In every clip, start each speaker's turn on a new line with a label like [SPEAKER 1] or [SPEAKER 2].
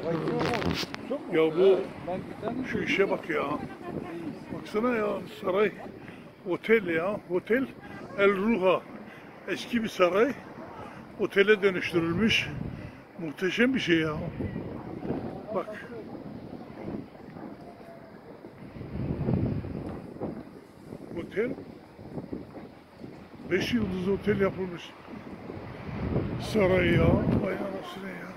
[SPEAKER 1] Ya bu şu işe bak ya. Baksana ya, saray, otel ya, otel El Ruha. Eski bir saray, otele dönüştürülmüş. Muhteşem bir şey ya. Bak. Otel 5 yıldızlı otel yapılmış. Saray ya. Vay anasını ya.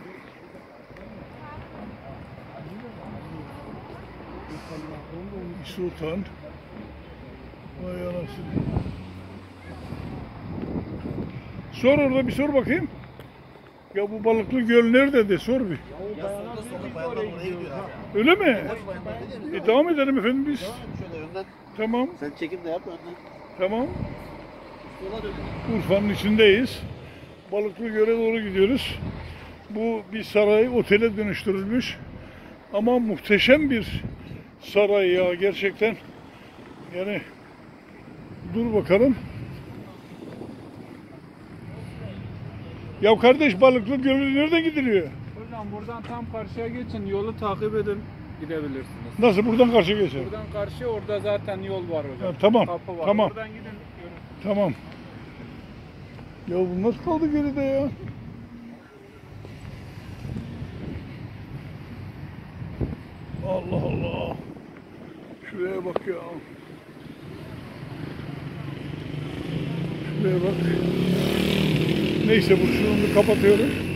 [SPEAKER 1] Sultan. Vay anasını. Sor orada, bir sor bakayım. Ya bu Balıklı Göl nerede de sor bir. Öyle mi? Devam edelim efendim biz. Tamam.
[SPEAKER 2] Sen çekim de yap önden.
[SPEAKER 1] Tamam. Urfa'nın içindeyiz. Balıklı Göl'e doğru gidiyoruz. Bu bir saray, otele dönüştürülmüş. Ama muhteşem bir saray ya gerçekten. Yani dur bakalım. Ya kardeş, Balıklı Gölü nereden gidiliyor?
[SPEAKER 3] Hocam buradan tam karşıya geçin, yolu takip edin, gidebilirsiniz.
[SPEAKER 1] Nasıl, buradan karşıya geçelim?
[SPEAKER 3] Buradan karşıya, orada zaten yol var hocam.
[SPEAKER 1] Ha, tamam.
[SPEAKER 3] Kapı var.
[SPEAKER 1] Tamam.
[SPEAKER 3] Oradan gidin. Görün.
[SPEAKER 1] Tamam. Ya bu nasıl kaldı geride ya? Allah Allah. Şuraya bak ya. Şuraya bak. Neyse, bu şunu kapatıyorum.